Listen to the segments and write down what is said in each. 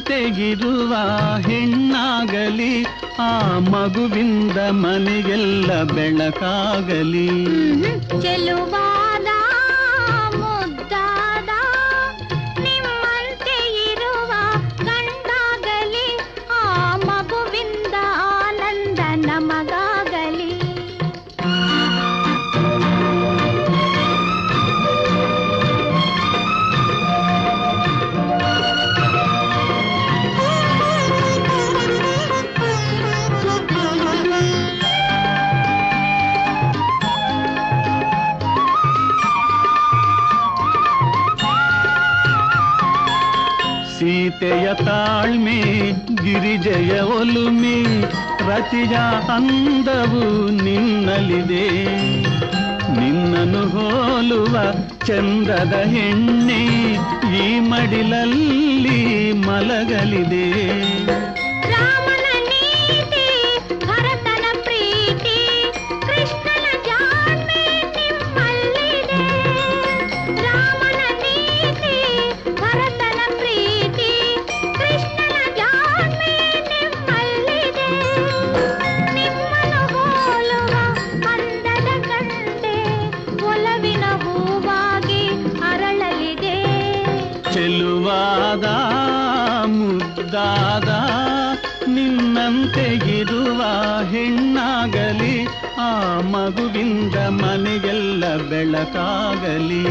ನಿನ್ನಂತೆಗಿರುವ ಹೆಣ್ಣಾಗಲಿ, ಆ ಮಗುವಿಂದ ಮನೆಗೆಲ್ಲ ಬೆಳಕಾಗಲಿ. ಚೆಲುವಾದ ಮುದ್ದಾದ ನಿಮ್ಮಂತೆ ಇರುವ ಗಂಡಾಗಲಿ, ಆ ಮಗುವಿಂದ ಆನಂದ ನಮಗಾಗಲಿ. ಸೀತೆಯ ತಾಳ್ಮೆ, ಗಿರಿಜೆಯ ಒಲುಮೆ, ರತಿಯ ಅಂದವು ನಿನ್ನಲಿದೆ. ನಿನ್ನನ್ನು ಹೋಲುವ ಚಂದದ ಹೆಣ್ಣೆ ಈ ಮಡಿಲಲ್ಲಿ ಮಲಗಲಿದೆ. ರಾಮನ ನೀತಿ, ಭರತನ ಪ್ರೀತಿ, ಕೃಷ್ಣನ ಜಾಣ್ಮೆ ನಿಮ್ಮಲ್ಲಿದೆ. ರಾಮನ ನೀತಿ, ಭರತನ ಪ್ರೀತಿ, ಕೃಷ್ಣನ ಜಾಣ್ಮೆ ನಿಮ್ಮಲ್ಲಿದೆ. ನಿಮ್ಮನ್ನು ಹೋಲುವ ಅಂದದ ಗಂಡೆ ಒಲವಿನ ಹೂವಾಗಿ ಅರಳಲಿದೆ. ಚೆಲುವಾದ ಮುದ್ದಾದ ನಿನ್ನಂತೆಗಿರುವ ಹೆಣ್ಣಾಗಲಿ, ಆ ಮಗುವಿಂದ ಮನೆಗೆಲ್ಲ ಬೆಳಕಾಗಲಿ.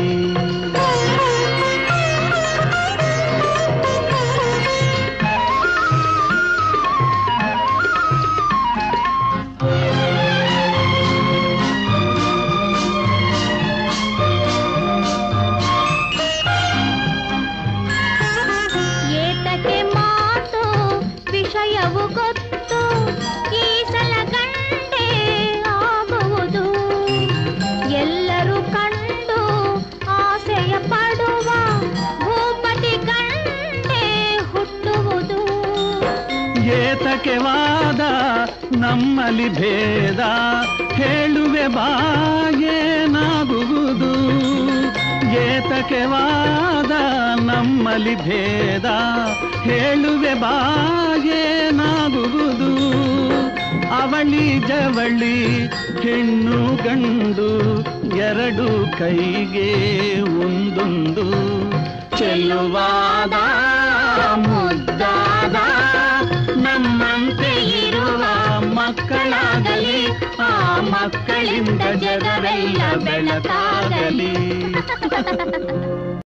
ಏತಕ್ಕೆ ಮಾತು ವಿಷಯವು ಗೊತ್ತು, ಈ ಸಲ ಗಂಡೆ ಆಗುವುದು. ಎಲ್ಲರೂ ಕಂಡು ಆಸೆಯ ಪಡುವ ಭೂಪತಿ ಗಂಡೆ ಹುಟ್ಟುವುದು. ಏತಕ್ಕೆ ವಾದ ನಮ್ಮಲ್ಲಿ ಭೇದ, ಹೇಳುವೆ ಬಾಯೇನಾಗುವುದು. ಏತಕ್ಕೆ ವಾದ ನಮ್ಮಲ್ಲಿ ಭೇದ, ಹೇಳುವೆ ಬಾಯೇನಾಗುವುದು. ಅವಳಿ ಜವಳಿ ಹೆಣ್ಣು ಗಂಡು ಎರಡು ಕೈಗೆ ಒಂದೊಂದು. ಚೆಲುವಾದ ಮುದ್ದಾದ ನಮ್ಮಂತೆ ಇರುವ ಮಕ್ಕಳಾಗಲಿ, ಆ ಮಕ್ಕಳಿಂದ ಜಗವೆಲ್ಲ ಬೆಳಕಾಗಲಿ.